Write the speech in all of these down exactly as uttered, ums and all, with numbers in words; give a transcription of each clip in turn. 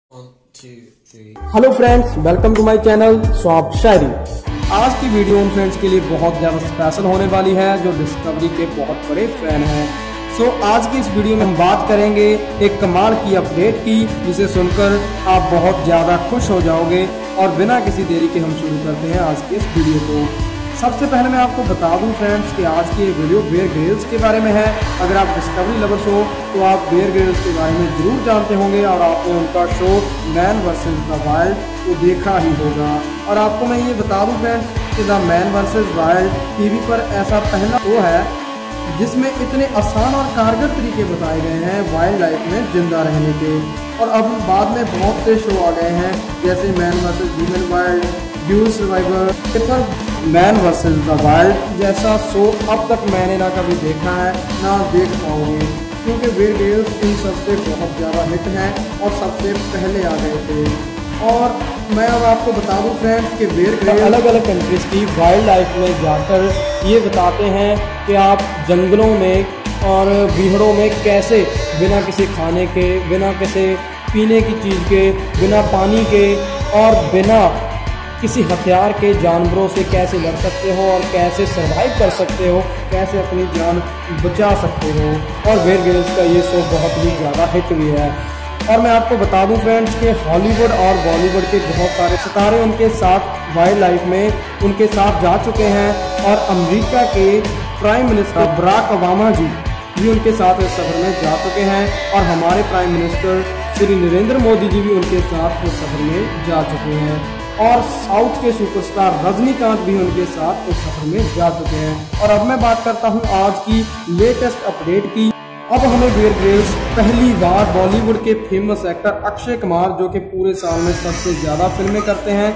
Hello friends, welcome to my channel स्वाब शायरी। आज की वीडियो उन फ्रेंड्स के लिए बहुत ज़्यादा स्पेशल होने वाली है जो डिस्कवरी के बहुत बड़े फैन हैं। सो so, आज की इस वीडियो में हम बात करेंगे एक कमाल की अपडेट की, जिसे सुनकर आप बहुत ज़्यादा खुश हो जाओगे। और बिना किसी देरी के हम शुरू करते हैं आज की इस वीडियो को। सबसे पहले मैं आपको बता दूं फ्रेंड्स कि आज की ये वीडियो बेयर ग्रिल्स के बारे में है। अगर आप डिस्कवरी लवर्स हो तो आप बेयर ग्रिल्स के बारे में ज़रूर जानते होंगे और आपने उनका show man versus the wild को देखा ही होगा। और आपको मैं ये बता दूं फ्रेंड्स कि the man versus wild TV पर ऐसा पहला शो है जिसमें इतने आसान और कारगर तरीके बताए गए हैं वाइल्ड लाइफ में जिंदा रहने के। और अब बाद में बहुत से शो आ गए हैं जैसे man versus human wild, dual survivor, पर मैन वर्सेस द वाइल्ड जैसा शो अब तक मैंने ना कभी देखा है ना देख पाऊंगी, क्योंकि बेयर ग्रिल्स इन सबसे बहुत ज़्यादा हिट हैं और सबसे पहले आ गए थे। और मैं अब आपको बता दूं फ्रेंड्स कि बेयर ग्रिल्स अलग अलग कंट्रीज़ की वाइल्ड लाइफ में जाकर ये बताते हैं कि आप जंगलों में और बीहड़ों में कैसे बिना किसी खाने के, बिना किसी पीने की चीज़ के, बिना पानी के और बिना किसी हथियार के जानवरों से कैसे लड़ सकते हो और कैसे सरवाइव कर सकते हो, कैसे अपनी जान बचा सकते हो। और बेयर ग्रिल्स का ये शो बहुत ही ज़्यादा हिट भी है। और मैं आपको बता दूं फ्रेंड्स कि हॉलीवुड और बॉलीवुड के बहुत सारे सितारे उनके साथ वाइल्ड लाइफ में उनके साथ जा चुके हैं। और अमेरिका के prime minister Barack Obama ji भी उनके साथ इस सफ़र में जा चुके हैं। और हमारे प्राइम मिनिस्टर श्री नरेंद्र मोदी जी भी उनके साथ इस सफ़र में जा चुके हैं। और साउथ के सुपरस्टार रजनीकांत भी उनके साथ इस सफर में जा चुके हैं। और अब मैं बात करता हूं आज की लेटेस्ट अपडेट की। अब हमें बेयर ग्रिल्स पहली बार बॉलीवुड के फेमस एक्टर अक्षय कुमार, जो कि पूरे साल में सबसे ज़्यादा फिल्में करते हैं,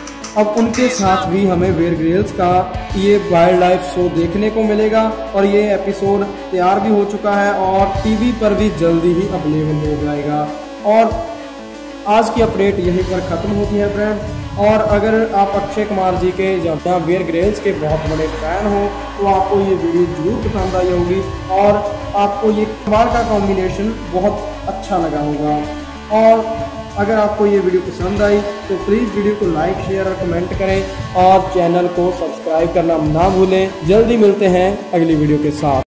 अब उनके साथ भी हमें बेयर ग्रिल्स का ये वाइल्ड लाइफ शो देखने को मिलेगा। और ये एपिसोड तैयार भी हो चुका है और टीवी पर भी जल्दी ही अवेलेबल हो जाएगा। और आज की अपडेट यहीं पर ख़त्म होती है फ्रेंड्स। और अगर आप अक्षय कुमार जी के या बेयर ग्रिल्स के बहुत बड़े फ़ैन हो तो आपको ये वीडियो जरूर पसंद आई होगी और आपको ये कमाल का कॉम्बिनेशन बहुत अच्छा लगा होगा। और अगर आपको ये वीडियो पसंद आई तो प्लीज़ वीडियो को लाइक, शेयर और कमेंट करें और चैनल को सब्सक्राइब करना ना भूलें। जल्दी मिलते हैं अगली वीडियो के साथ।